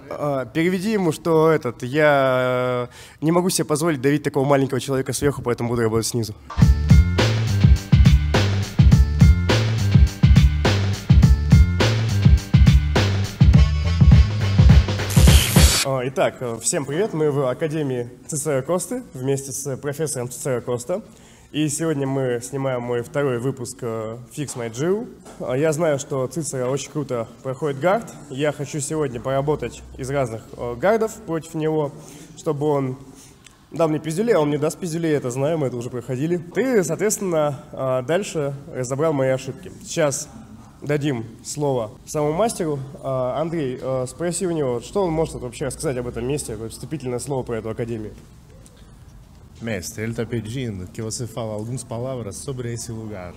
Переведи ему, что я не могу себе позволить давить такого маленького человека сверху, поэтому буду работать снизу. Итак, всем привет, мы в Академии Цицеро Косты вместе с профессором Цицеро Коста. И сегодня мы снимаем мой второй выпуск Fix My Jiu. Я знаю, что Цицеро очень круто проходит гард. Я хочу сегодня поработать из разных гардов против него, чтобы он дал мне пиздюлей, а он мне даст пиздюлей, это знаю, мы это уже проходили. Ты, соответственно, дальше разобрал мои ошибки. Сейчас дадим слово самому мастеру. Андрей, спроси у него, что он может вообще рассказать об этом месте, вступительное слово про эту академию. Mestre, ele está pedindo que você fale algumas palavras sobre esse lugar.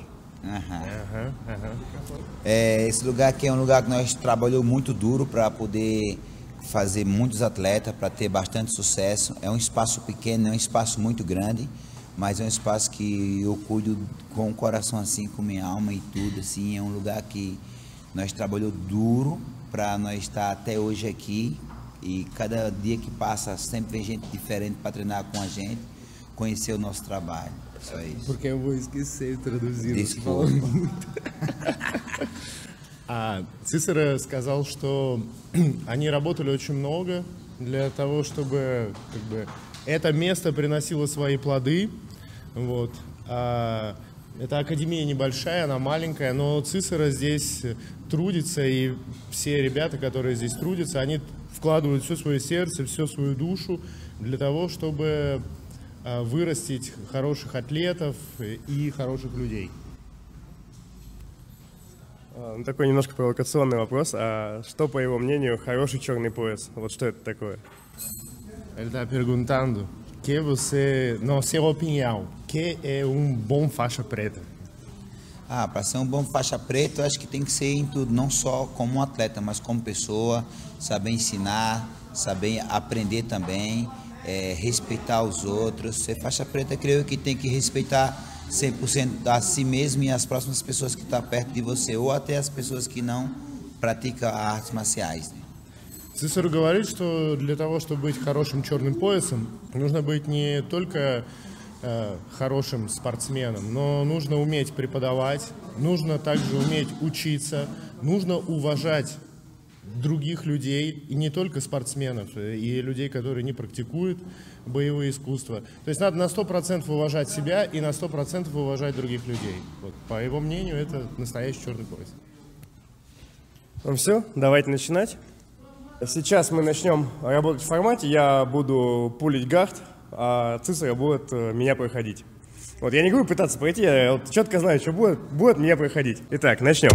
Esse lugar aqui é um lugar que nós trabalhamos muito duro para poder fazer muitos atletas, para ter bastante sucesso. É um espaço pequeno, não é um espaço muito grande, mas é um espaço que eu cuido com o coração assim, com minha alma e tudo assim. É um lugar que nós trabalhamos duro para nós estar até hoje aqui, e cada dia que passa sempre vem gente diferente para treinar com a gente, conhecer o nosso trabalho. Só isso. Porque eu vou esquecer de traduzir. Desculpa. Цицеро сказал, что они работали очень много для того, чтобы это место приносило свои плоды. Вот. Эта академия небольшая, она маленькая, но Цицеро здесь трудится, и все ребята, которые здесь трудятся, они вкладывают все свое сердце, всю свою душу для того, чтобы вырастить хороших атлетов и хороших людей. Такой немножко провокационный вопрос. А что, по его мнению, хороший черный пояс? Вот что это такое? Ele está perguntando que você, na sua opinião, que é bom faixa preta? Para ser um bom faixa preta, eu acho que tem que ser em tudo, não só como um atleta, mas como pessoa, saber ensinar, saber aprender também, respeitar os outros. Ser faixa preta, creio que tem que respeitar 100% a si mesmo e as próximas pessoas que estão perto de você, ou até as pessoas que não praticam artes marciais. Цицеро говорит, что для того, чтобы быть хорошим черным поясом, нужно быть не только хорошим спортсменом, но нужно уметь преподавать, нужно также уметь учиться, нужно уважать других людей, и не только спортсменов, и людей, которые не практикуют боевые искусства. То есть надо на 100% уважать себя и на 100% уважать других людей. Вот. По его мнению, это настоящий черный пояс. Ну все, давайте начинать. Сейчас мы начнем работать в формате, я буду пулить гард, а Цицеро будет меня проходить. Вот я не буду пытаться пройти, я вот четко знаю, что будет меня проходить. Итак, начнем.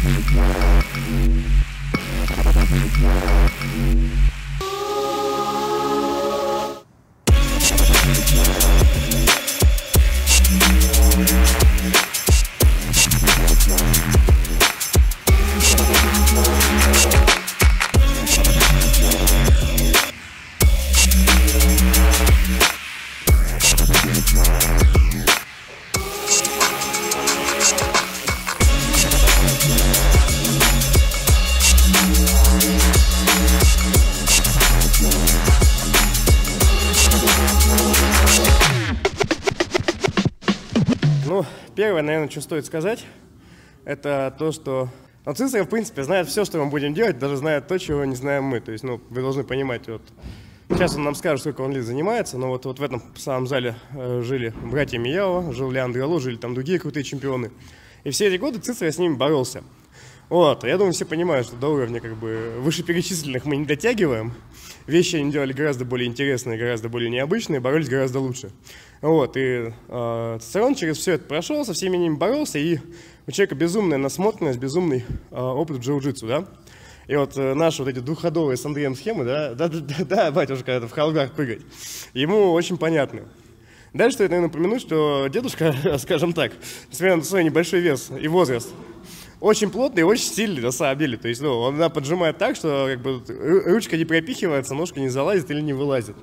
Ну, первое, наверное, что стоит сказать, это то, что Цицера, в принципе, знает все, что мы будем делать, даже знает то, чего не знаем мы. То есть, ну, вы должны понимать, вот, сейчас он нам скажет, сколько он лет занимается, но вот в этом самом зале жили братья Мияо, жил Леандро Ло, жили там другие крутые чемпионы. И все эти годы Цицера с ними боролся. Вот, я думаю, все понимают, что до уровня как бы вышеперечисленных мы не дотягиваем. Вещи они делали гораздо более интересные, гораздо более необычные, боролись гораздо лучше. Вот, и Цицерон через все это прошел, со всеми ними боролся, и у человека безумная насмотренность, безумный опыт в джиу-джитсу, да. И вот наши вот эти двухходовые с Андреем схемы, да, батюшка, это в халгах прыгать, ему очень понятны. Дальше стоит, наверное, упомянуть, что дедушка, скажем так, несмотря на свой небольшой вес и возраст, очень плотный и очень сильный на самом деле. То есть, ну, он поджимает так, что как бы ручка не пропихивается, ножка не залазит или не вылазит.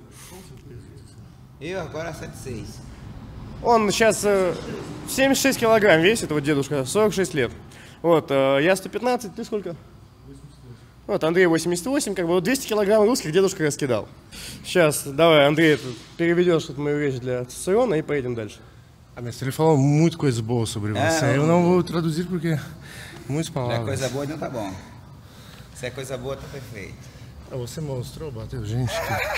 Он сейчас 76 килограмм весит, вот дедушка, 46 лет. Вот, я 115, ты сколько? 88. Вот, Андрей 88, как бы вот 200 килограмм русских дедушка раскидал. Сейчас, давай, Андрей, переведешь эту мою речь для Цицерона и поедем дальше. Mas ele falou muito coisa boa sobre você. Eu não vou traduzir porque muitas palavras. Se é coisa boa, então tá bom. Se é coisa boa, tá perfeito. Ah, você mostrou, bateu gente.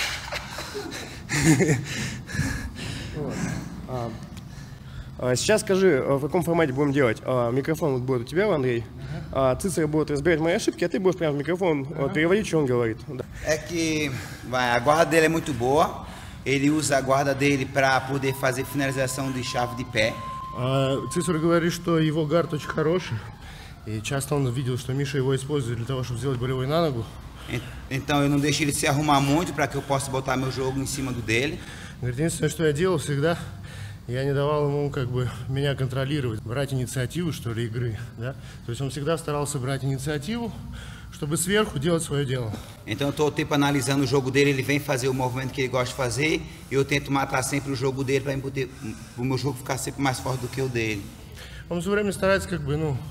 Сейчас скажи, в каком формате будем делать. Микрофон вот будет у тебя, Андрей. Цицера будет разбирать мои ошибки, а ты будешь прямо в микрофон переводить, что он говорит. É que a guarda dele é muito boa. Ele usa a guarda dele para poder fazer finalização de chave de pé. Цицер говорит, что его гард очень хороший. И часто он видел, что Миша его использует для того, чтобы сделать болевой на ногу. Então eu não deixo ele se arrumar muito para que eu possa botar meu jogo em cima do dele. Говорит, единственное, что я делал всегда, я не давал ему как бы меня контролировать, брать инициативу, что ли, игры, да? То есть он всегда старался брать инициативу, чтобы sверху делать свое дело. Então eu estou o tempo analisando o jogo dele, ele vem fazer o movimento que ele gosta de fazer e eu tento matar sempre o jogo dele para o meu jogo ficar sempre mais forte do que o dele. Он все время старается как бы, ну,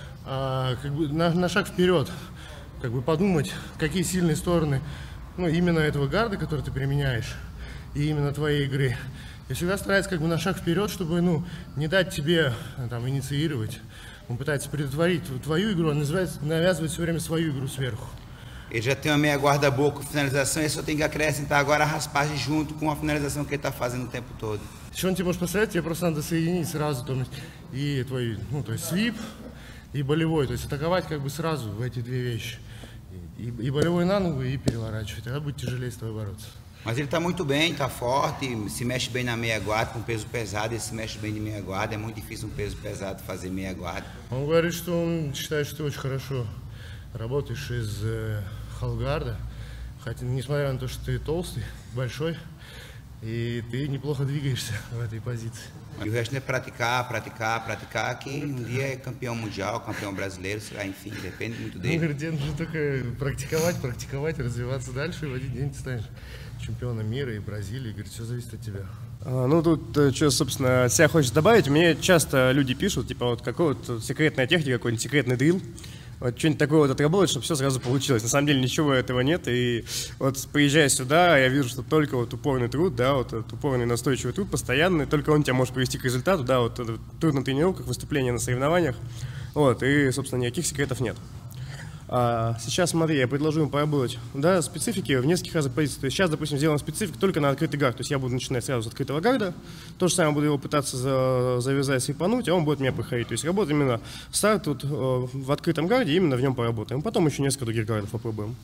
на шаг вперед, как бы подумать, какие сильные стороны, ну, именно этого гарда, который ты применяешь, и именно твоей игры. И всегда старается как бы на шаг вперед, чтобы, ну, не dать тебе там инициировать. Он пытается предотвратить твою игру, он навязывает все время свою игру сверху. Ele já tem uma meia guarda boa com finalização, ele só tem que acrescentar agora a raspagem junto com a finalização que ele está fazendo o tempo todo. Что он тебе может посоветовать, тебе просто надо соединить сразу, то есть, и твой, ну, то есть свип, и болевой, то есть атаковать как бы сразу в эти две вещи. И болевой на ногу, и переворачивать, тогда будет тяжелее с тобой бороться. Mas ele está muito bem, está forte, se mexe bem na meia guarda, com peso pesado, ele se mexe bem de meia guarda, é muito difícil um peso pesado fazer meia guarda. Он говорит, что он считает, что ты очень хорошо работаешь из халгарда, хотя, несмотря на то, что ты толстый, большой, и ты неплохо двигаешься в этой позиции. E o resto é praticar, praticar, praticar, que um dia é campeão mundial, campeão brasileiro, enfim, depende muito Он dele. говорит, тебе нужно только практиковать, развиваться дальше, и в один день ты станешь чемпионом мира и Бразилии. Говорит, все зависит от тебя. Ну, тут, что, собственно, от себя хочется добавить. Мне часто люди пишут, типа, вот какая-то секретная техника, какой-нибудь секретный дрилл. Вот что-нибудь такое вот отработать, чтобы все сразу получилось. На самом деле ничего этого нет. И вот приезжая сюда, я вижу, что только вот упорный труд, да, вот этот упорный настойчивый труд, постоянный, только он тебя может привести к результату, да, вот труд на тренировках, выступления на соревнованиях. Вот, и, собственно, никаких секретов нет. Сейчас, смотри, я предложу им поработать, да, специфики в нескольких разных позициях. То есть сейчас, допустим, сделаем специфику только на открытый гард. То есть я буду начинать сразу с открытого гарда. То же самое буду его пытаться завязать, свипануть, а он будет меня проходить. То есть работаем именно старт тут в открытом гарде, именно в нем поработаем. Потом еще несколько других гардов попробуем.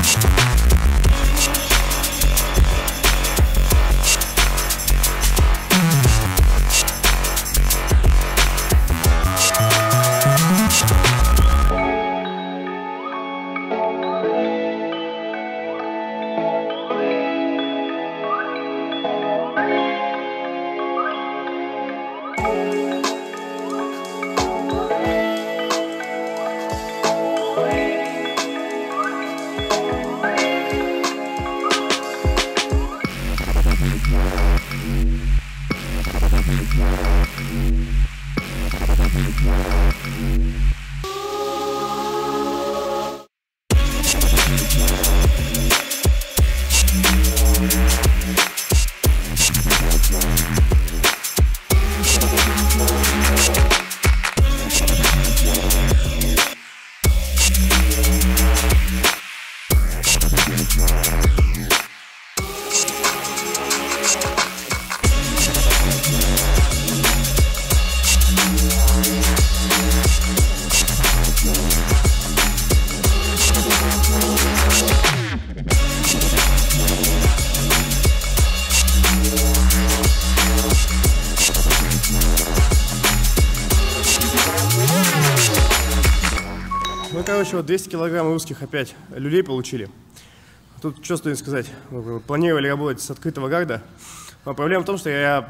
Ну, короче, вот 200 килограмм русских опять люлей получили. Тут что стоит сказать. Планировали работать с открытого гарда. Но проблема в том, что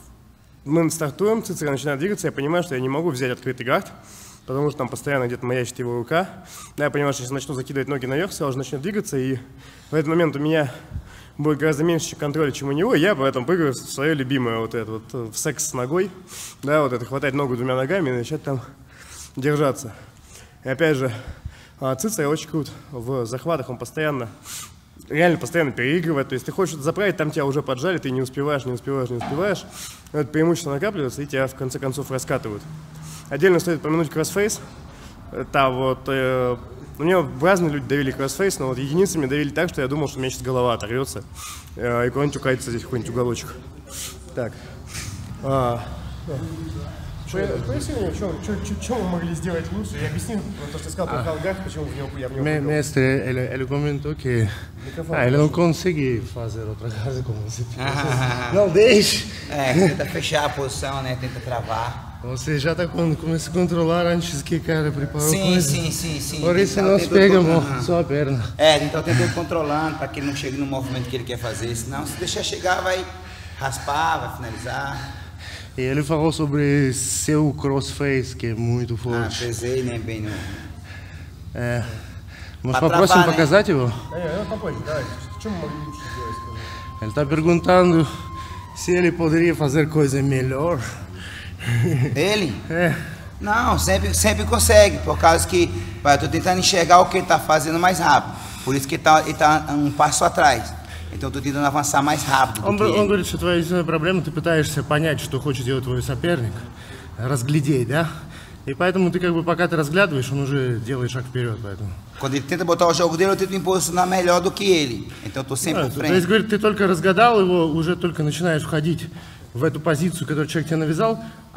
мы стартуем, Цицера начинает двигаться, я понимаю, что я не могу взять открытый гард, потому что там постоянно где-то маячит его рука. Да, я понимаю, что если начну закидывать ноги наверх, сразу же начнет двигаться, и в этот момент у меня будет гораздо меньше контроля, чем у него, и я поэтому прыгаю в свое любимое, вот это вот, в секс с ногой, да, вот это хватать ногу двумя ногами и начать там держаться. И опять же, Цицера очень крут в захватах, он реально постоянно переигрывает, то есть ты хочешь заправить, там тебя уже поджали, ты не успеваешь, это преимущество накапливается и тебя в конце концов раскатывают. Отдельно стоит помянуть кроссфейс, там вот, мне разные люди давили кроссфейс, но вот единицами давили так, что я думал, что у меня сейчас голова оторвется и куда-нибудь укатится здесь какой-нибудь уголочек. Так. Что мы могли сделать лучше? Я объяснил то, что ты сказал про Халгах, почему я в него прыгал. Mestre, ele comentou que ele não consegue fazer outra coisa como você fez. Não deixe. Tenta fechar a posição, né? Tenta travar. Você já está começando a controlar antes que o cara preparou coisa. Sim. Por isso nós pegamos só a perna. Então tenta ir controlando para que ele não chegue no movimento que ele quer fazer. Senão, se deixar chegar, vai raspar, vai finalizar. E ele falou sobre seu crossface, que é muito forte. Pesei, né? Bem no... Mas para a próxima показать его? Попозже, давай. Что мы могли лучше сделать? Ele está perguntando se ele poderia fazer coisa melhor. Ele? Não, sempre consegue, por causa que eu tô tentando enxergar o que ele tá fazendo mais rápido. Por isso que ele tá um passo atrás. Então eu tô tentando avançar mais rápido. Он говорит, что твоя единственная проблема, ты пытаешься понять, что хочет делать твой соперник, разглядеть, да? И поэтому ты как бы, пока ты разглядываешь, он уже делает шаг вперед, поэтому. Quando ele tenta botar o jogo dele, eu tento me posicionar melhor do que ele. Então eu tô sempre То есть, говорит, ты только разгадал его, уже только начинаешь входить в эту позицию, которую человек тебе навязал,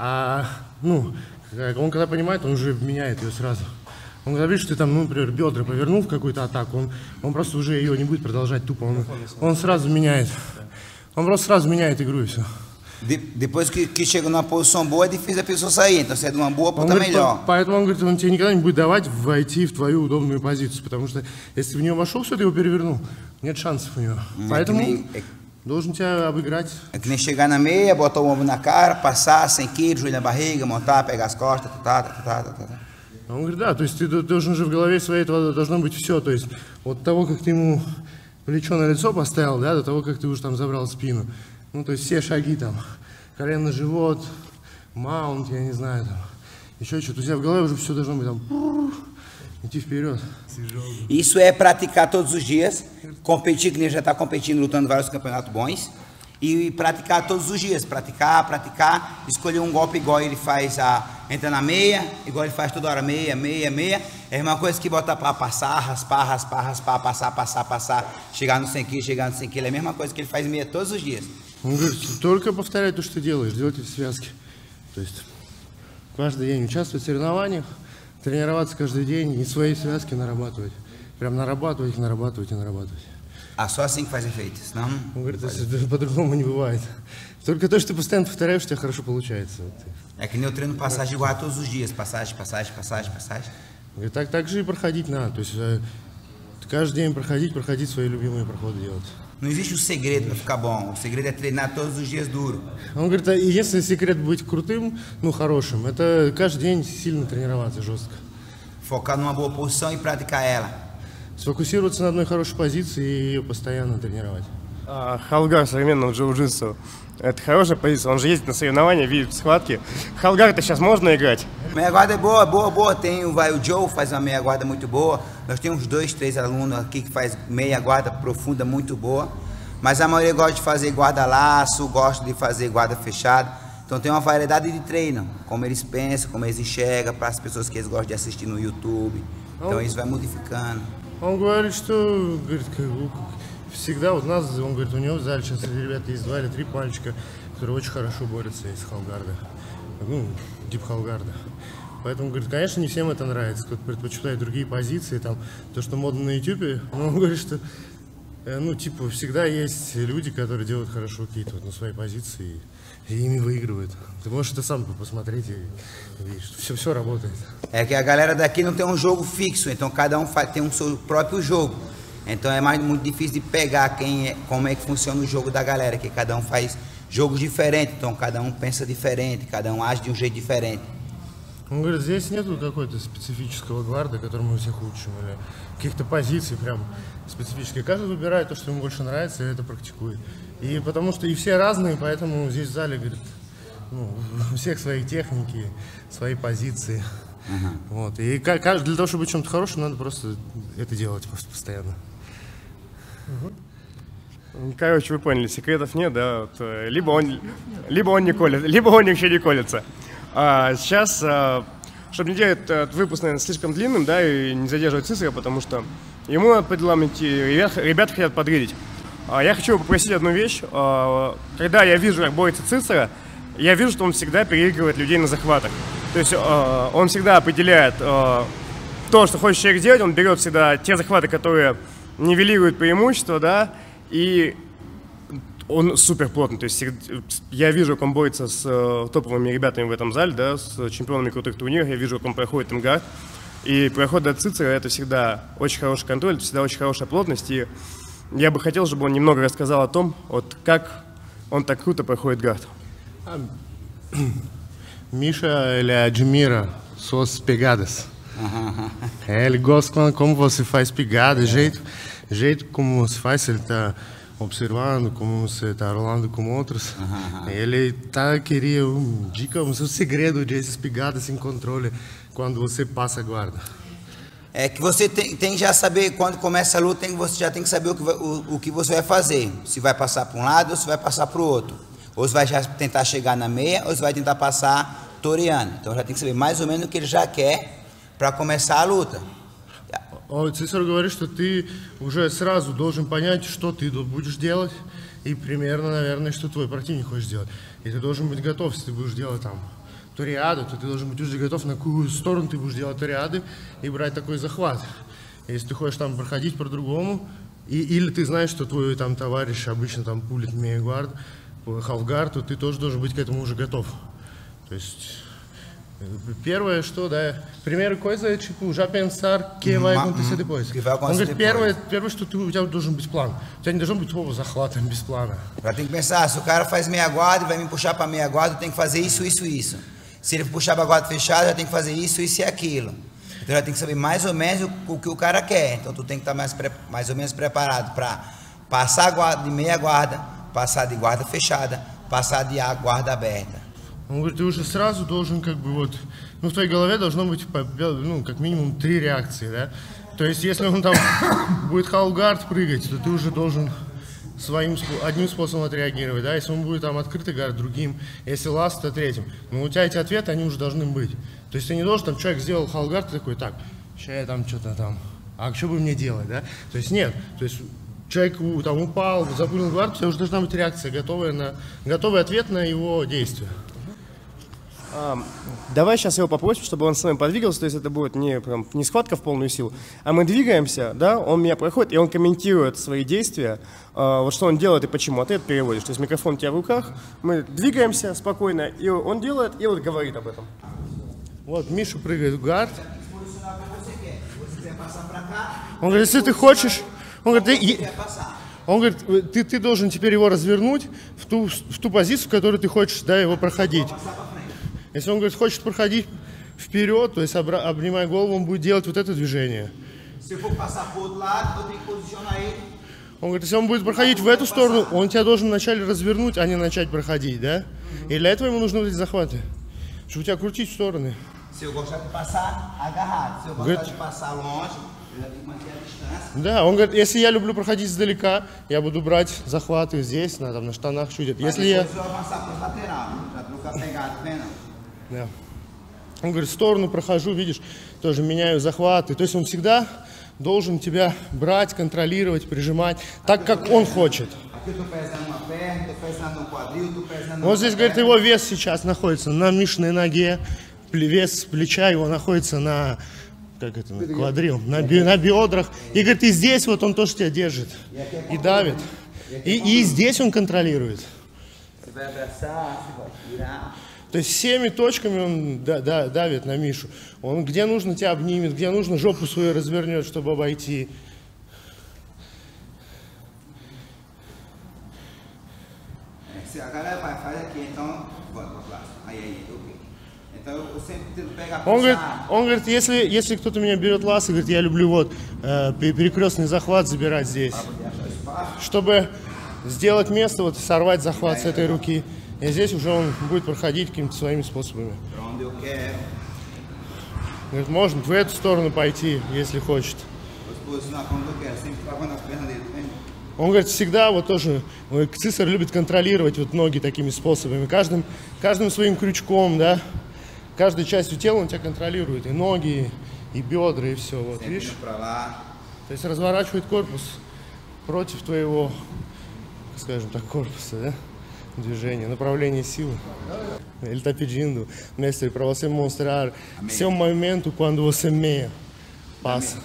он когда понимает, он уже меняет ее сразу. Он когда видишь, ты там, например, бедра повернул в какую-то атаку, он просто уже ее не будет продолжать тупо, он сразу меняет. Он просто сразу меняет игру и все. Depois que chega numa posição boa, é difícil a pessoa sair. Então se é de uma boa, ponta melhor. Поэтому он говорит, он тебе никогда не будет давать войти в твою удобную позицию, потому что если ты в нее вошел, все, ты его перевернул, нет шансов у него. Поэтому должен тебя обыграть. É que nem chegar na meia, botar o ombro na cara, passar, sem queijo, joelho na barriga, montar, pegar as costas, Он говорит, да, то есть ты должен уже в голове своей этого должно быть все, то есть от того, как ты ему плечо на лицо поставил, да, до того, как ты уже там забрал спину. Ну, то есть все шаги там, колено на живот, маунт, я не знаю, там, еще что-то. У тебя в голове уже все должно быть там, идти вперед. Isso é praticar todos os dias, competir, que nem já está competindo, lutando vários campeonatos bons. E praticar todos os dias, praticar, escolher um golpe igual ele faz, entra na meia, igual ele faz toda hora, meia. É a mesma coisa que botar para passar, raspar, passar, chegar no 100 kg, é a mesma coisa que ele faz meia todos os dias. Он говорит, только повторяй то, что ты делаешь, делать эти связки. То есть каждый день участвовать в соревнованиях, тренироваться каждый день и свои связки нарабатывать. прям нарабатывать, нарабатывать и нарабатывать. Ah, só assim que faz efeito, senão... Он говорит, по-другому не бывает. Только то, что ты постоянно повторяешь, у тебя хорошо получается. É que nem eu treino passagem de guarda todos os dias, passagem, passagem, passagem, passagem. И так же и проходить надо. То есть каждый день проходить свои любимые проходы делать. Não existe um segredo para ficar bom. O segredo é treinar todos os dias duro. Он говорит, единственный секрет быть крутым, ну хорошим, это каждый день сильно тренироваться жестко. Focar numa boa posição e praticar ela. Сфокусироваться на одной хорошей позиции и ее постоянно тренировать. Халгар современного джиу-джитсу – это хорошая позиция. Он же ездит на соревнования, видит схватки. Халгар-то сейчас можно играть? Meia guarda é boa, boa, boa. Tem o Joe faz uma meia guarda muito boa. Nós temos uns 2, 3 alunos aqui que faz meia guarda profunda muito boa. Mas a maioria gosta de fazer guarda-laço, gosta de fazer guarda fechada. Então tem uma variedade de treino, como eles pensam, como eles enxergam, para as pessoas que eles gostam de assistir no YouTube. Então isso vai modificando. Он говорит, что говорит, всегда вот нас, он говорит, у него в зале сейчас среди ребят есть 2 или 3 мальчика, которые очень хорошо борются из халгарда, ну, тип халгарда. Поэтому, говорит, конечно, не всем это нравится, кто-то предпочитает другие позиции, там, то, что модно на YouTube, но он говорит, что, ну, типа, всегда есть люди, которые делают хорошо какие-то вот на своей позиции и ими выигрывают. Ты можешь это сам посмотреть и видишь, все работает. É que a galera daqui não tem um jogo fixo, então cada um tem um seu próprio jogo. Então é muito difícil de pegar como é que funciona o jogo da galera, que cada um faz jogos diferentes, então cada um pensa diferente, cada um age de um jeito diferente. Он говорит, здесь нету какой-то специфического гварда, которому мы всех учим, или каких-то позиций прям специфических. Каждый выбирает то, что ему больше нравится, и это практикует. И потому что и все разные, поэтому здесь в зале, говорит, ну, у всех свои техники, свои позиции. Вот. И для того, чтобы быть чем-то хорошим, надо просто это делать постоянно. Короче, вы поняли, секретов нет, да? Вот, либо он не колет, либо он вообще не колется. Сейчас, чтобы не делать этот выпуск, наверное, слишком длинным, да, и не задерживать Цицера, потому что ему надо по делам идти, ребята хотят подрядить. Я хочу попросить одну вещь. Когда я вижу, как борется Цицера, я вижу, что он всегда переигрывает людей на захватах. То есть он всегда определяет то, что хочет человек делать, он берет всегда те захваты, которые нивелируют преимущество, да, и он супер плотный. То есть я вижу, как он борется с топовыми ребятами в этом зале, да, с чемпионами крутых турниров, я вижу, как он проходит имгард. И проход до Цицера — это всегда очень хороший контроль, это всегда очень хорошая плотность. И я бы хотел, чтобы он немного рассказал о том, вот как он так круто проходит гард. Misha, ele admira suas pegadas. Ele gosta como você faz pegadas, jeito como você faz, ele está observando como você está rolando com outros. Ele queria dica, o seu segredo dessas pegadas sem controle quando você passa a guarda. É que você tem que já saber, quando começa a luta, você já tem que saber o que você vai fazer. Se vai passar para um lado ou se vai passar para o outro. Ou se vai já tentar chegar na meia, ou se vai tentar passar toreando. Então já tem que saber mais ou menos o que ele já quer para começar a luta. Цицер говорит, что ты уже сразу должен понять, что ты будешь делать, и примерно, наверное, что твой противник хочет сделать. И ты должен быть готов, если ты будешь делать там ториаду, то ты должен быть уже готов, на какую сторону ты будешь делать ториады и брать такой захват. Если ты хочешь там проходить по-другому, или ты знаешь, что твой там товарищ обычно там пулит мейгвард, халфгард, то ты тоже должен быть к этому уже готов. То есть первое, что, да, primeira coisa é tipo, já pensar que vai acontecer depois. Он говорит, первое, что у тебя должен быть план. У тебя не должен быть захват без плана. Já tem que pensar, se o cara faz meia guarda e vai me puxar para meia guarda, eu tenho que fazer isso, isso, isso. Se ele puxar para a guarda fechada, eu tenho que fazer isso, isso e aquilo. Então já tem que saber mais ou menos o que o cara quer. Então tu tem que estar mais ou menos preparado para passar a guarda de meia guarda, passar de guarda fechada, passar de guarda aberta. Он говорит, ты уже сразу должен как бы вот, ну в твоей голове должно быть, ну как минимум 3 реакции, да. То есть если он там будет халгард прыгать, то ты уже должен одним способом отреагировать, да. Если он будет там открытый гард, другим, если ласт, то третьим. Но у тебя эти ответы, они уже должны быть. То есть ты не должен, там человек сделал халгард, ты такой, так, сейчас я там что-то там, а что бы мне делать, да. То есть нет, то есть человек там упал, запулил гард, у тебя уже должна быть реакция, готовый ответ на его действия. Давай сейчас его попросим, чтобы он с нами подвигался, то есть это будет не схватка в полную силу, а мы двигаемся, да, он меня проходит, и он комментирует свои действия, вот что он делает и почему, а ты это переводишь. То есть микрофон у тебя в руках, мы двигаемся спокойно, и он делает, и вот говорит об этом. Вот Миша прыгает в гард. Он говорит, если ты хочешь, он говорит, ты должен теперь его развернуть в ту позицию, в которой ты хочешь, да, его проходить. Если он, говорит, хочет проходить вперед, то есть обнимая голову, он будет делать вот это движение. Он говорит, если он будет проходить в эту сторону, он тебя должен вначале развернуть, а не начать проходить, да? И для этого ему нужны вот эти захваты, чтобы тебя крутить в стороны. Да, он говорит, если я люблю проходить издалека, я буду брать захваты здесь, на штанах чуть. Если я... Да. Он говорит, в сторону прохожу, видишь, тоже меняю захваты. То есть он всегда должен тебя брать, контролировать, прижимать, так, как он хочет. Вот здесь, говорит, его вес сейчас находится на Мишиной ноге, вес плеча его находится на... Как это, квадрил, на бедрах. И говорит, и здесь вот он тоже тебя держит и давит. И здесь он контролирует. То есть всеми точками он давит на Мишу. Он где нужно тебя обнимет, где нужно жопу свою развернет, чтобы обойти. Он говорит, если кто-то меня берет лассы, говорит, я люблю вот перекрестный захват забирать здесь, чтобы сделать место, вот сорвать захват с этой руки. И здесь уже он будет проходить какими-то своими способами. Говорит, можно в эту сторону пойти, если хочет. Он говорит, всегда вот тоже, Цисар любит контролировать вот ноги такими способами, каждым своим крючком, да. Каждой частью тела он тебя контролирует, и ноги, и бедра, и все, вот, видишь? То есть разворачивает корпус против твоего, скажем так, корпуса, да? Движения, направление sile. Ele está pedindo, mestre, para você mostrar seu movimento quando você meia, passa.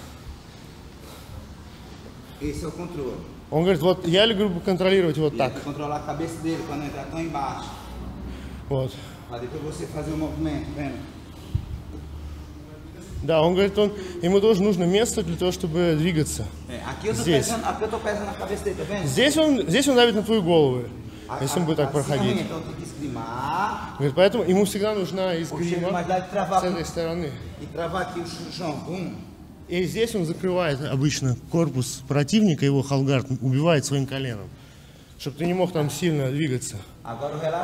Esse é o controle. Он говорит, вот я люблю контролировать вот так. Controlar a cabeça dele quando entrar tão embaixo. Вот. Para depois você fazer o movimento, vendo? Да, он говорит, ему тоже нужно место для того, чтобы двигаться. Здесь. Здесь он давит на твою голову, если он будет так проходить. Говорит, поэтому ему всегда нужна эскрима с этой стороны. И здесь он закрывает обычно корпус противника, его халгард убивает своим коленом, чтобы ты не мог там сильно двигаться. Он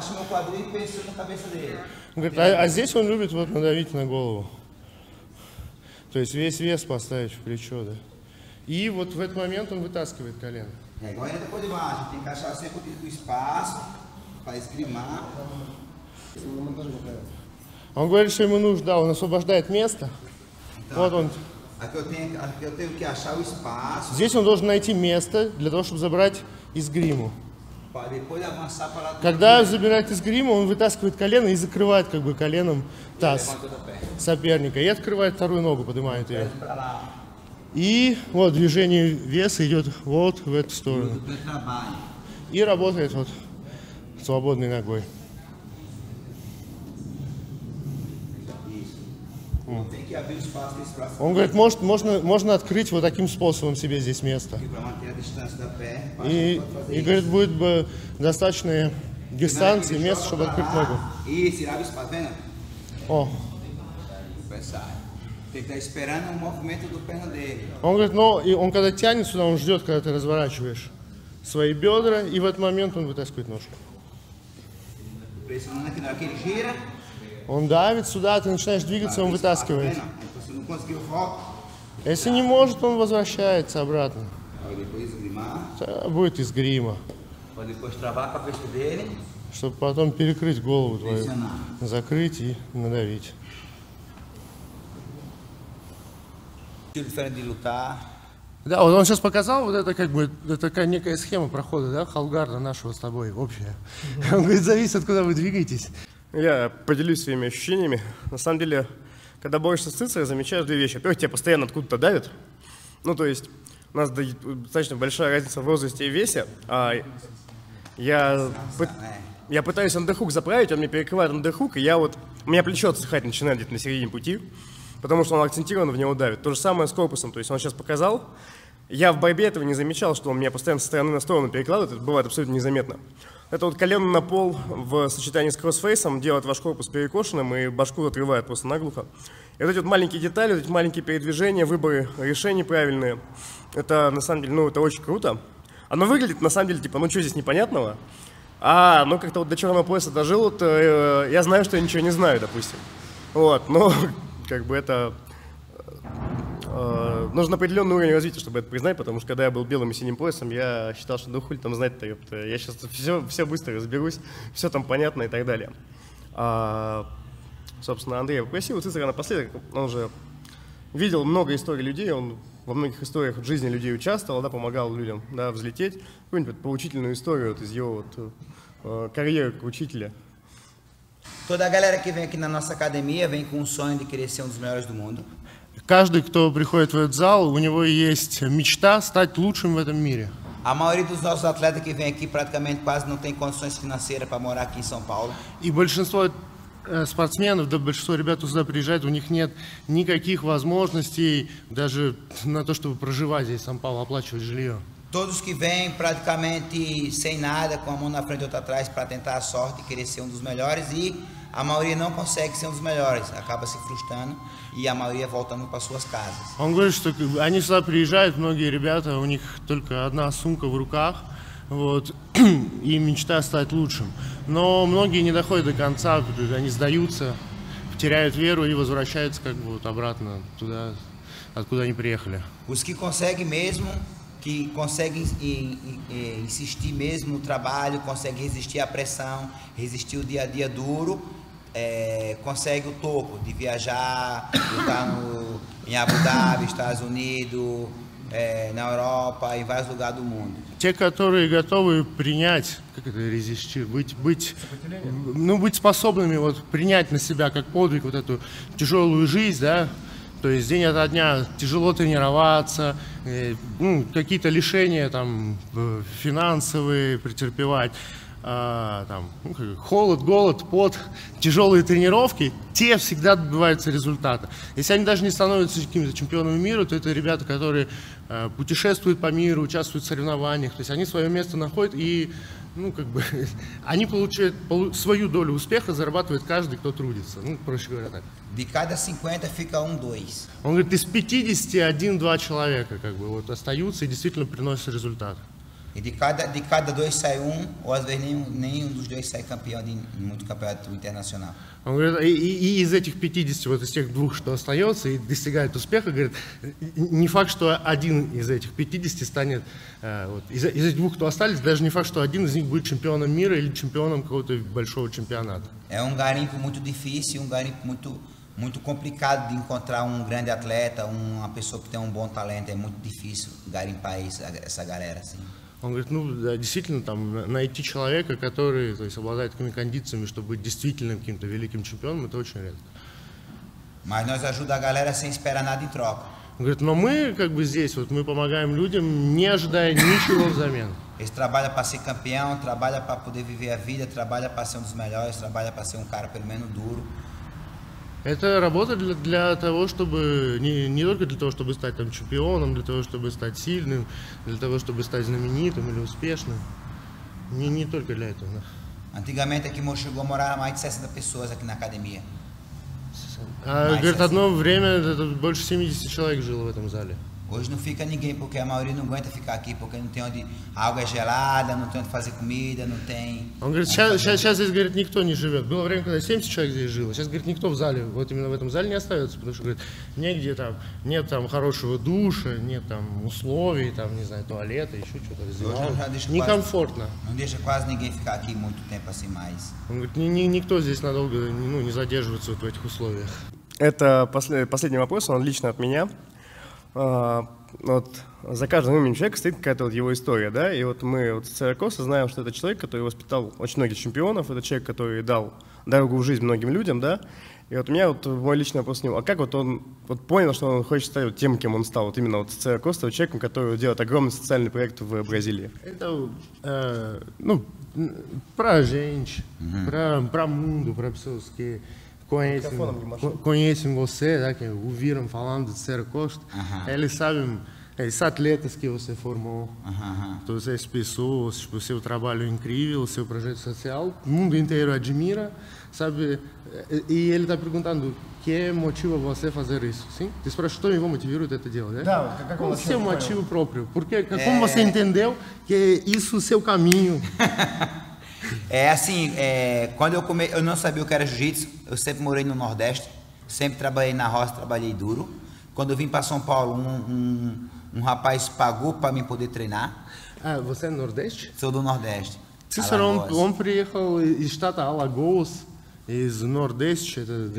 говорит, а здесь он любит вот надавить на голову. То есть весь вес поставить в плечо, да. И вот в этот момент он вытаскивает колено. Он говорит, что ему нужно, да, он освобождает место. Вот он. Здесь он должен найти место для того, чтобы забрать эсгриму. Когда забирает эсгриму, он вытаскивает колено и закрывает как бы коленом таз соперника. И открывает вторую ногу, поднимает ее. И вот движение веса идет вот в эту сторону. И работает вот свободной ногой. Он говорит, можно открыть вот таким способом себе здесь место. И говорит, будет достаточная дистанция, место, чтобы открыть ногу. О. Он говорит, но и он когда тянет сюда, он ждет, когда ты разворачиваешь свои бедра, и в этот момент он вытаскивает ножку. Он давит сюда, ты начинаешь двигаться, он вытаскивает. Если не может, он возвращается обратно. Будет эсгрима. Чтобы потом перекрыть голову твою, закрыть и надавить. Да, вот он сейчас показал, вот это как бы, это такая некая схема прохода, да, халгарда нашего с тобой, общая. Он говорит, зависит, от куда вы двигаетесь. Я поделюсь своими ощущениями. На самом деле, когда борешься с Цицерой, замечаешь две вещи. Во-первых, тебя постоянно откуда-то давят. Ну, то есть, у нас достаточно большая разница в возрасте и весе. Я пытаюсь андерхук заправить, он мне перекрывает андерхук, и у меня плечо отсыхать начинает где-то на середине пути, потому что он акцентированно в него давит. То же самое с корпусом, то есть он сейчас показал. Я в борьбе этого не замечал, что он меня постоянно со стороны на сторону перекладывает, это бывает абсолютно незаметно. Это вот колено на пол в сочетании с кроссфейсом делает ваш корпус перекошенным и башку отрывает просто наглухо. И вот эти вот маленькие детали, вот эти маленькие передвижения, выборы решений правильные, это на самом деле, это очень круто. Оно выглядит на самом деле, типа, что здесь непонятного? Как-то вот до черного пояса дожил, я знаю, что я ничего не знаю, допустим. Но как бы это... нужен определенный уровень развития, чтобы это признать, потому что когда я был белым и синим поясом, я считал, что хули там знать-то, я сейчас все быстро разберусь, все там понятно и так далее. Собственно, Андрей попросил Цицера напоследок, он уже видел много историй людей, он во многих историях в жизни людей участвовал, помогал людям взлететь. Какую-нибудь поучительную историю из его карьеры как учителя. Toda a galera que vem aqui na nossa academia vem com um sonho de querer ser dos melhores do mundo. Каждый, кто приходит в этот зал, у него есть мечта стать лучшим в этом мире. A maioria dos nossos atletas que vem aqui praticamente quase não tem condições financeiras para morar aqui em São Paulo. И большинство спортсменов, большинство ребят, кто сюда приезжает, у них нет никаких возможностей даже на то, чтобы проживать здесь в Сан-Паулу, оплачивать жилье. Todos que vêm praticamente sem nada, com a mão na frente e outra atrás para tentar a sorte e querer ser dos melhores, e a maioria não consegue ser dos melhores, acaba se frustrando и a maioria voltando para suas casas. Он говорит, что они сюда приезжают, многие ребята, у них только одна сумка в руках, и мечта стать лучшим. Но многие не доходят до конца, они сдаются, теряют веру и возвращаются обратно туда, откуда они приехали. Os que conseguem mesmo, que conseguem insistir mesmo no trabalho, conseguem resistir à pressão, resistir o dia a dia duro, consegue o topo de viajar, estar em Abu Dhabi, Estados Unidos, на Европа и vários lugares do mundo. Те, которые готовы принять, быть способными принять на себя как подвиг эту тяжелую жизнь, то есть день ото дня тяжело тренироваться, какие-то лишения финансовые претерпевать, холод, голод, пот, тяжелые тренировки, те всегда добиваются результата. Если они даже не становятся какими-то чемпионами мира, то это ребята, которые путешествуют по миру, участвуют в соревнованиях, то есть они свое место находят и они получают свою долю успеха, зарабатывает каждый, кто трудится, проще говоря так. De cada 50 fica 1-2. Он говорит, из 50 1-2 человека остаются и действительно приносят результат. E de cada dois sai ou às vezes nenhum dos dois sai campeão de muito campeonato internacional. Он говорит, и из этих 50, из тех двух, что остается и достигает успеха, говорит, не факт, что один из этих 50 станет, из этих двух, кто остались, даже не факт, что один из них будет чемпионом мира или чемпионом какого-то большого чемпионата. É garimpo muito difícil, garimpo muito complicado de encontrar grande atleta, uma pessoa que tem bom talento, é muito difícil garimpar essa galera assim. Он говорит, действительно, найти человека, который обладает такими кондициями, чтобы быть действительно каким-то великим чемпионом, это очень редко. Mas nós ajuda a galera sem esperar nada em troca. Он говорит, но мы здесь, мы помогаем людям, не ожидая ничего взамен. Eles trabalham para ser campeão, trabalham para poder viver a vida, trabalham para ser dos melhores, trabalham para ser cara pelo menos duro. Это работа для того, чтобы не только для того, чтобы стать чемпионом, для того, чтобы стать сильным, для того, чтобы стать знаменитым или успешным. Не только для этого. Antigamente aqui chegou a morar mais de 60 pessoas aqui na academia. Говорит, одно время больше 70 человек жило в этом зале. Hoje não fica ninguém, porque a maioria não aguenta ficar aqui, porque não tem onde, a água é gelada, não tem onde fazer comida, não tem... Он говорит, сейчас здесь, говорит, никто не живет. Было время, когда 70 человек здесь жило. Сейчас, говорит, никто в зале, именно в этом зале не остается, потому что, говорит, негде нет хорошего душа, нет условий, не знаю, туалета, еще что-то. Некомфортно. Não deixa quase ninguém ficar aqui muito tempo assim mais. Он говорит, никто здесь надолго не задерживается в этих условиях. Это последний вопрос, он лично от меня. вот за каждым именем человека стоит какая-то вот его история, да, и вот мы вот Цицера Коста знаем, что это человек, который воспитал очень многих чемпионов, это человек, который дал дорогу в жизнь многим людям, да, и вот у меня вот мой личный вопрос к нему, а как вот он вот понял, что он хочет стать вот тем, кем он стал, вот именно вот Цицера Коста, человеком, который делает огромный социальный проект в Бразилии? Это, ну, para a gente, para o mundo, para pessoas que conhecem você, né, que ouviram falando de Cicera Costa, eles sabem, esses atletas que você formou, todas essas pessoas, tipo, o seu trabalho incrível, o seu projeto social, o mundo inteiro admira, sabe? E ele está perguntando, o que motiva você a fazer isso, sim? Ты спрашиваешь, что его мотивирует это делать, да? Да, как он o seu motivo próprio, porque como você entendeu que isso é o seu caminho? É assim, quando eu não sabia o que era jiu-jitsu, eu sempre morei no Nordeste, sempre trabalhei na roça, trabalhei duro. Quando eu vim para São Paulo, um rapaz pagou para mim poder treinar. Ah, você é do Nordeste? Sou do Nordeste. Цицера, он приехал из штата Алагоас, из Нордеста, это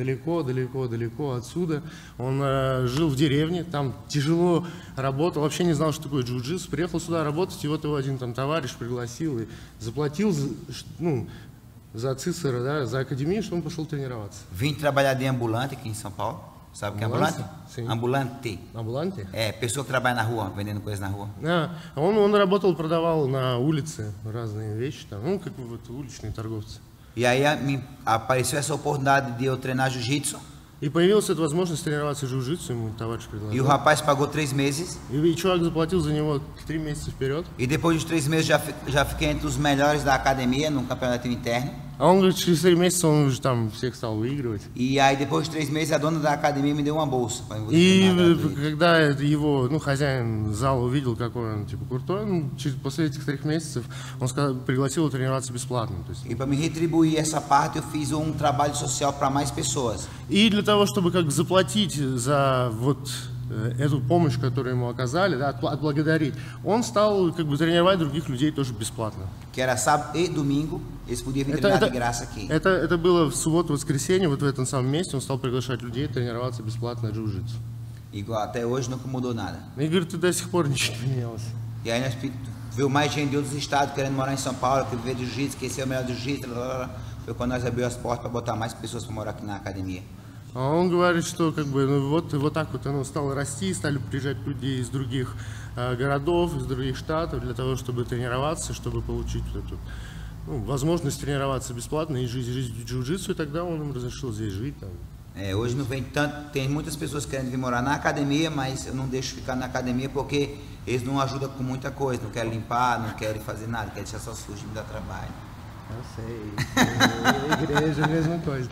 далеко отсюда. Он жил в деревне, там тяжело работал, вообще не знал, что такое джиу-джитсу. Приехал сюда работать, и вот его один там товарищ пригласил и заплатил, ну, за Цицера, да, за академию, что он пошел тренироваться. Vim trabalhar de ambulante aqui em São Paulo. Sabe o que é ambulante? Sim. Ambulante. Ambulante? É, pessoa que trabalha na rua, vendendo coisas na rua. Он работал, продавал на улице разные вещи, там, ну, как вот уличные торговцы. E aí apareceu essa oportunidade de eu treinar jiu-jitsu. И появилась эта возможность тренироваться джиу-джитсу, ему товарищ предложил. E o rapaz pagou 3 meses. И чувак заплатил за него 3 месяца вперед. E depois dos 3 meses já fiquei entre os melhores da academia no campeonato interno. А он говорит, через 3 месяца он уже там всех стал выигрывать. E aí depois de 3 meses a dona da academia me deu uma bolsa. И когда его, ну, хозяин зала увидел, какой он типа крутой, ну, после этих 3 месяцев он пригласил его тренироваться бесплатно. То есть, e para me retribuir essa parte eu fiz trabalho social para mais pessoas. И для того, чтобы как бы заплатить за вот эту помощь, которую ему оказали, да, отблагодарить, он стал как бы тренировать других людей тоже бесплатно. Que era sábado e domingo, eles podiam vir treinar de graça aqui. Это было в субботу-воскресенье, вот в этом самом месте он стал приглашать людей тренироваться бесплатно джиу-джитсу. Igual, até hoje nunca mudou nada. И говорит, до сих пор ничего не менялось. E aí nós veio mais gente de outros estados querendo morar em São Paulo, que viver de jiu-jitsu, que esse é o melhor do jiu-jitsu, foi quando nós abrimos as portas para botar mais pessoas para morar aqui na academia. А он говорит, что как бы ну, вот так вот оно стало расти, стали приезжать люди из других городов, из других штатов для того, чтобы тренироваться, чтобы получить вот эту возможность тренироваться бесплатно и жить джиу-джитсу, и тогда он им разрешил здесь жить. Там. Hoje não vem tanto, tem muitas pessoas querendo vir morar na academia, mas eu não deixo ficar na academia porque eles não ajudam com muita coisa, não querem limpar, não querem fazer nada, querem deixar só sujo e me dar trabalho. Eu sei, igreja, a mesma coisa.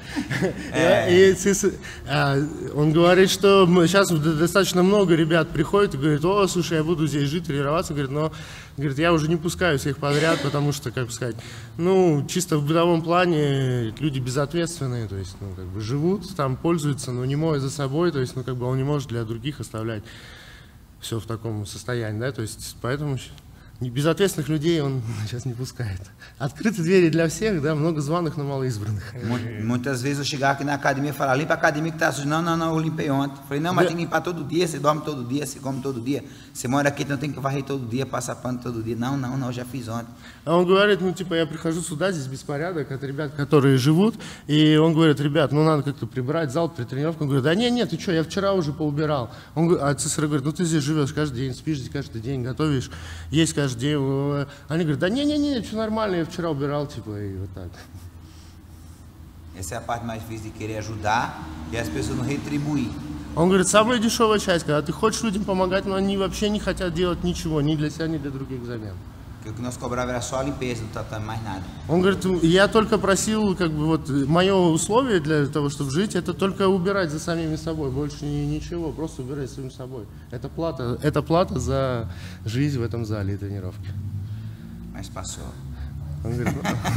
Он говорит, что сейчас достаточно много ребят приходят и говорят, о, слушай, я буду здесь жить, тренироваться, говорит, но говорит, я уже не пускаю всех подряд, потому что, как бы сказать, ну, чисто в бытовом плане люди безответственные, то есть, ну, как бы живут, там пользуются, но не моют за собой, то есть, ну, как бы он не может для других оставлять все в таком состоянии, да, то есть, поэтому безответственных людей он сейчас не пускает. Открыты двери для всех, да, много званых, но мало избранных. Muitas vezes eu chegava aqui na academia e falava, limpa a academia que tá suja. Não, eu limpei ontem. Falei, não, mas tem que limpar todo dia, você dorme todo dia, você come todo dia. Você mora aqui, então tem que varrer todo dia, passar pano todo dia. Não, eu já fiz ontem. А он говорит, ну, типа, я прихожу сюда, здесь беспорядок, от ребят, которые живут, и он говорит, ребят, ну, надо как-то прибрать зал при тренировке. Он говорит, да нет, ты что, я вчера уже поубирал. А Цицера говорит, ну, ты здесь живешь каждый день, спишь здесь каждый день, готовишь, есть каждый день. Они говорят, да не, все нормально, я вчера убирал, типа, и вот так. Essa é a parte mais difícil de querer ajudar e as pessoas não retribuir. Он говорит, самая дешевая часть, когда ты хочешь людям помогать, но они вообще не хотят делать ничего, ни для себя, ни для других взамен. O que nós cobrava era só a limpeza do tatame, mais nada. Он говорит, я только просил, как бы, вот, мое условие для того, чтобы жить, это только убирать за самими собой, больше ничего, просто убирать за самим собой. Это плата за жизнь в этом зале и тренировке. Mas passou. Он говорит,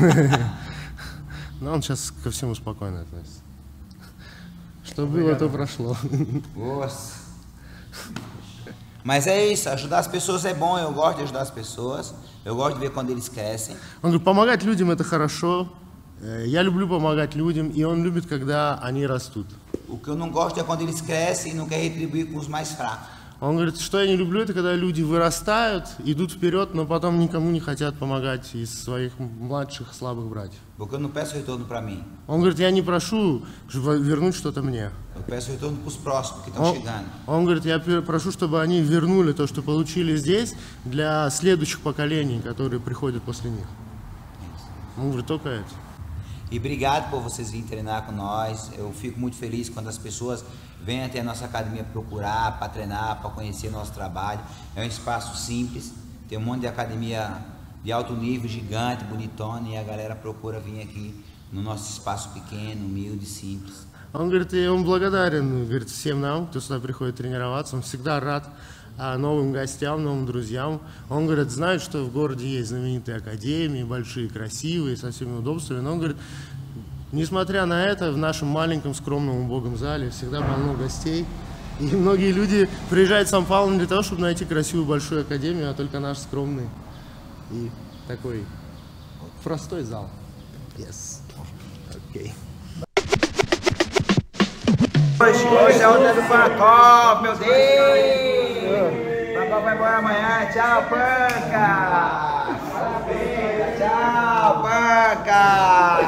ну, он сейчас ко всему спокойно относится. Что было, то прошло. Nossa. Mas é isso, ajudar as pessoas é bom, eu gosto de ajudar as pessoas, eu gosto de ver quando eles crescem. Он говорит, помогать людям это хорошо, я люблю помогать людям, и он любит, когда они растут. O que eu não gosto é quando eles crescem e não querem retribuir com os mais fracos. Он говорит, что я не люблю, это когда люди вырастают, идут вперед, но потом никому не хотят помогать из своих младших слабых братьев. Porque eu não peço retorno para mim. Он говорит, я не прошу вернуть что-то мне. Eu peço retorno para os próximos que estão chegando. Он говорит, я прошу, чтобы они вернули то, что получили здесь, для следующих поколений, которые приходят после них. Он говорит, только это. E obrigado por vocês virem treinar com nós. Eu fico muito feliz quando as pessoas vêm até a nossa academia procurar, para treinar, para conhecer nosso trabalho. É um espaço simples, tem um monte de academia de alto nível, gigante, bonitona, e a galera procura vir aqui no nosso espaço pequeno, humilde, simples. Он говорит, и он благодарен, говорит, всем нам, кто сюда приходит тренироваться. Он всегда рад новым гостям, новым друзьям. Он говорит, знает, что в городе есть знаменитые академии, большие, красивые, со всеми удобствами. Но он говорит, несмотря на это, в нашем маленьком, скромном, убогом зале всегда полно гостей. И многие люди приезжают в Сан-Паулу не для того, чтобы найти красивую большую академию, а только наш скромный и такой простой зал. Yes. Okay. Hoje é a onda do Pancol, meu Deus! Pancol vai embora amanhã. Tchau, Panca! Tchau, Panca!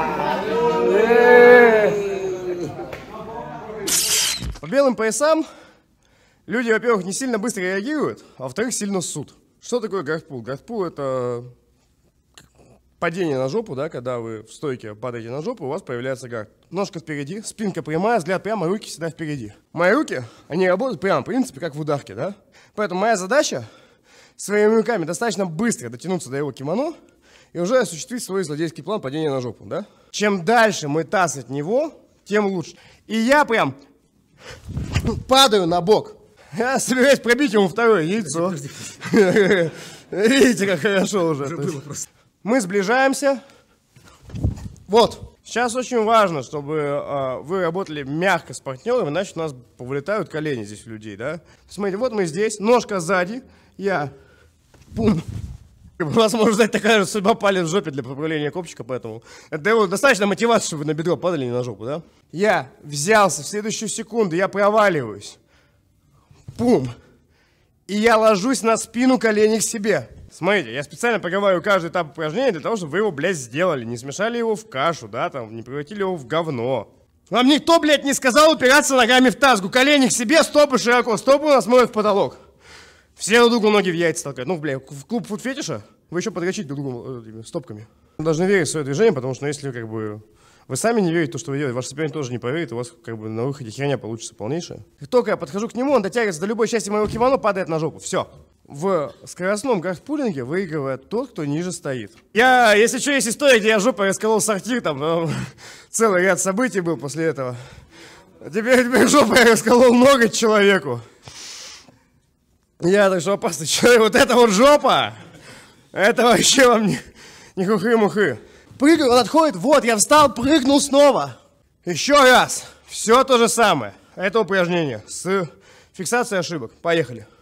По белым поясам люди, во-первых, не сильно быстро реагируют, а во-вторых, сильно ссут. Что такое гардпул? Гардпул — это падение на жопу, да, когда вы в стойке падаете на жопу, у вас появляется гард. Ножка впереди, спинка прямая, взгляд прямо, руки всегда впереди. Мои руки, они работают прямо, в принципе, как в ударке, да? Поэтому моя задача своими руками достаточно быстро дотянуться до его кимоно и уже осуществить свой злодейский план падения на жопу, да? Чем дальше мы таз от него, тем лучше. И я прям падаю на бок. Я собираюсь пробить ему второе яйцо. Видите, как хорошо уже. Мы сближаемся. Вот. Сейчас очень важно, чтобы вы работали мягко с партнером, иначе у нас повылетают колени здесь у людей, да? Смотрите, вот мы здесь, ножка сзади, я пум. У вас может стать такая же судьба, палец в жопе для поправления копчика, поэтому это достаточно мотивации, чтобы вы на бедро падали, не на жопу, да? Я взялся, в следующую секунду я проваливаюсь. Пум. И я ложусь на спину, колени к себе. Смотрите, я специально проговариваю каждый этап упражнения для того, чтобы вы его, блядь, сделали. Не смешали его в кашу, да, там, не превратили его в говно. Вам никто, блядь, не сказал упираться ногами в тазгу. Колени к себе, стопы широко. Стопы у нас моют в потолок. Все друг другу ноги в яйца толкают. Ну, блядь, в клуб фуд-фетиша вы еще подрочите друг другу стопками. Вы должны верить в свое движение, потому что, если как бы вы сами не верите в то, что вы делаете, ваш соперник тоже не поверит, и у вас как бы на выходе херня получится полнейшая. Как только я подхожу к нему, он дотягивается до любой части моего кимоно, падает на жопу. Все. В скоростном гардпулинге выигрывает тот, кто ниже стоит. Если что, есть история, где я жопой расколол сортир, там целый ряд событий был после этого. Теперь жопой я расколол ноготь человеку. Я так что опасный человек. Вот это вот жопа, это вообще вам не хухры-мухры. Прыгаю, он отходит, вот, я встал, прыгнул снова. Еще раз. Все то же самое. Это упражнение с фиксацией ошибок. Поехали.